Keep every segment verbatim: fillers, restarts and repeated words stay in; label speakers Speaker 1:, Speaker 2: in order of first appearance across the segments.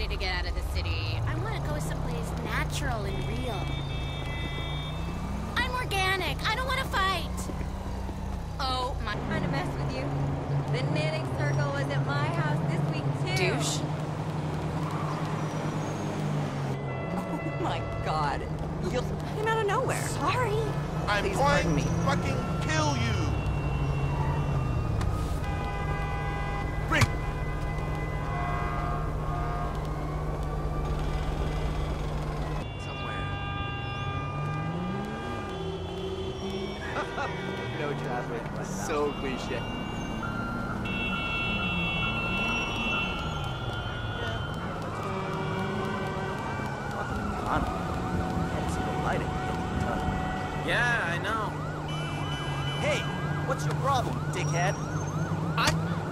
Speaker 1: ready to get out of the city. I want to go someplace natural and real. I'm organic. I don't want to fight. Oh, my...
Speaker 2: Trying to mess with you. The knitting circle was at my house this week, too.
Speaker 1: Douche.
Speaker 2: Oh, my God. You came out of nowhere. Sorry.
Speaker 3: I'm
Speaker 2: Please
Speaker 3: going
Speaker 2: pardon me.
Speaker 3: to fucking kill you! Bring!
Speaker 4: Somewhere. No traffic. So cliche.
Speaker 5: Yeah, I know.
Speaker 4: Hey, what's your problem, dickhead?
Speaker 5: I...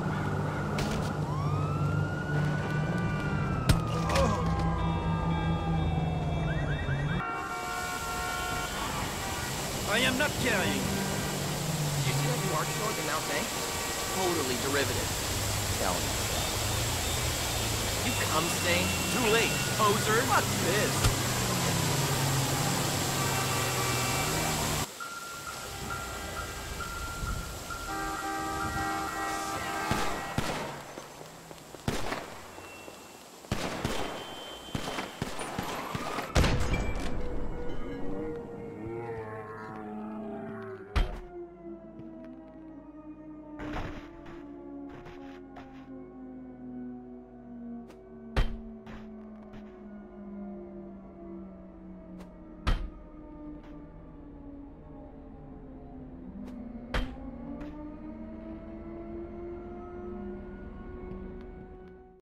Speaker 5: I am not carrying.
Speaker 4: Did you see that Mark short in Mount Bank? Totally derivative. Telling you. You cum stain?
Speaker 5: Too late, poser.
Speaker 4: Fuck this.